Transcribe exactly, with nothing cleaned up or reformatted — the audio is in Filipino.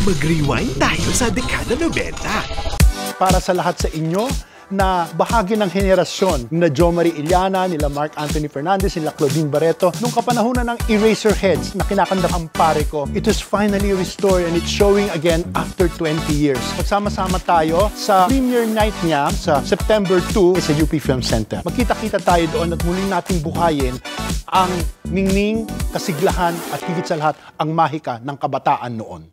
Mag-rewind tayo sa dekada nobenta. Para sa lahat sa inyo na bahagi ng henerasyon na Jo Marie Iliana, nila Mark Anthony Fernandez, nila Claudine Barreto, nung kapanahunan ng Eraserheads na kinakanta ang pare ko, it was finally restored and it's showing again after twenty years. Pagsama-sama tayo sa premiere night niya sa September two sa U P Film Center. Magkita-kita tayo doon at muling nating buhayin ang ningning, kasiglahan at higit sa lahat ang mahika ng kabataan noon.